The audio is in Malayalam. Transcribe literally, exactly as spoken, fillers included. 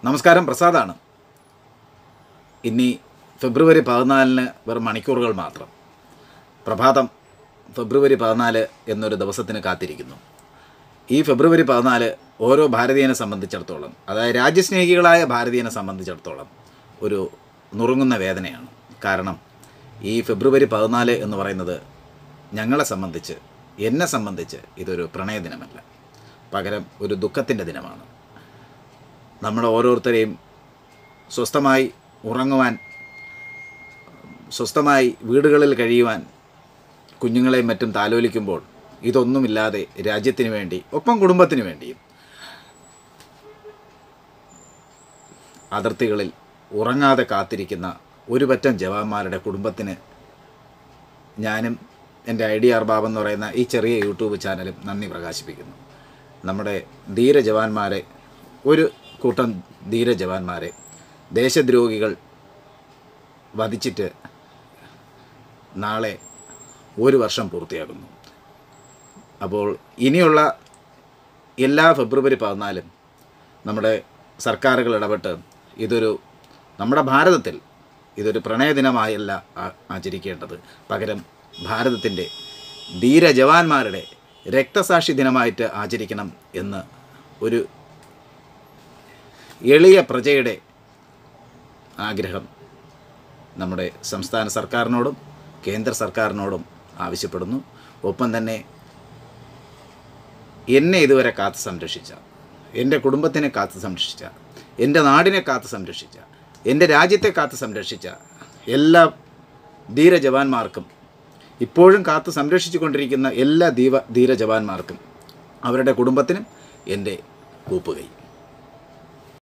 നമസ്കാരം, പ്രസാദാണ്. ഇനി ഫെബ്രുവരി പതിനാലിന് വെറും മണിക്കൂറുകൾ മാത്രം. പ്രഭാതം ഫെബ്രുവരി പതിനാല് എന്നൊരു ദിവസത്തിന് കാത്തിരിക്കുന്നു. ഈ ഫെബ്രുവരി പതിനാല് ഓരോ ഭാരതീയനെ സംബന്ധിച്ചിടത്തോളം, അതായത് രാജ്യസ്നേഹികളായ ഭാരതീയനെ സംബന്ധിച്ചിടത്തോളം ഒരു നുറുങ്ങുന്ന വേദനയാണ്. കാരണം ഈ ഫെബ്രുവരി പതിനാല് എന്ന് പറയുന്നത് ഞങ്ങളെ സംബന്ധിച്ച്, എന്നെ സംബന്ധിച്ച് ഇതൊരു പ്രണയദിനമല്ല, പകരം ഒരു ദുഃഖത്തിൻ്റെ ദിനമാണ്. നമ്മുടെ ഓരോരുത്തരെയും സ്വസ്ഥമായി ഉറങ്ങുവാൻ, സ്വസ്ഥമായി വീടുകളിൽ കഴിയുവാൻ കുഞ്ഞുങ്ങളെയും മറ്റും താലോലിക്കുമ്പോൾ ഇതൊന്നുമില്ലാതെ രാജ്യത്തിന് വേണ്ടി, ഒപ്പം കുടുംബത്തിന് വേണ്ടിയും അതിർത്തികളിൽ ഉറങ്ങാതെ കാത്തിരിക്കുന്ന ഒരു പറ്റം ജവാന്മാരുടെ കുടുംബത്തിന് ഞാനും എൻ്റെ ഐ ഡി ആർ ബാബ് എന്ന് പറയുന്ന ഈ ചെറിയ യൂട്യൂബ് ചാനലും നന്ദി പ്രകാശിപ്പിക്കുന്നു. നമ്മുടെ ധീര ജവാന്മാരെ, ഒരു കൂട്ടം ധീര ജവാന്മാരെ ദേശദ്രോഹികൾ വധിച്ചിട്ട് നാളെ ഒരു വർഷം പൂർത്തിയാകുന്നു. അപ്പോൾ ഇനിയുള്ള എല്ലാ ഫെബ്രുവരി പതിനാലും നമ്മുടെ സർക്കാരുകൾ ഇടപെട്ട് ഇതൊരു, നമ്മുടെ ഭാരതത്തിൽ ഇതൊരു പ്രണയദിനമായല്ല ആചരിക്കേണ്ടത്, പകരം ഭാരതത്തിൻ്റെ ധീര ജവാന്മാരുടെ രക്തസാക്ഷി ദിനമായിട്ട് ആചരിക്കണം എന്ന് ഒരു എളിയ പ്രജയുടെ ആഗ്രഹം നമ്മുടെ സംസ്ഥാന സർക്കാരിനോടും കേന്ദ്ര സർക്കാരിനോടും ആവശ്യപ്പെടുന്നു. ഒപ്പം തന്നെ എന്നെ ഇതുവരെ കാത്തു സംരക്ഷിച്ച, എൻ്റെ കുടുംബത്തിനെ കാത്തു സംരക്ഷിച്ച, എൻ്റെ നാടിനെ കാത്തു സംരക്ഷിച്ച, എൻ്റെ രാജ്യത്തെ കാത്തു സംരക്ഷിച്ച എല്ലാ ധീര ജവാന്മാർക്കും, ഇപ്പോഴും കാത്തു സംരക്ഷിച്ചു കൊണ്ടിരിക്കുന്ന എല്ലാ ധീര ധീര ജവാന്മാർക്കും അവരുടെ കുടുംബത്തിനും എൻ്റെ കൂപ്പുകൈ.